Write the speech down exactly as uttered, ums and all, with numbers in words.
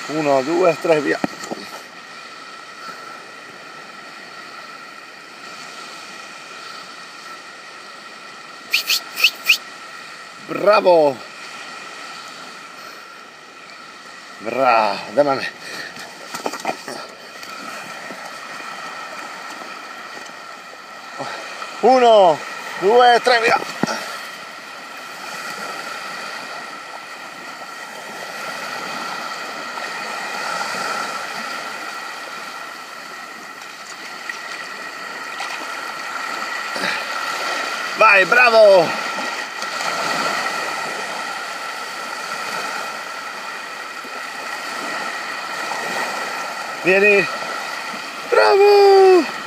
Uno, due, tre, via. Bravo! Bravo, dammi a me. Uno, due, tre, via. Vai, bravo! Vieni! Bravo!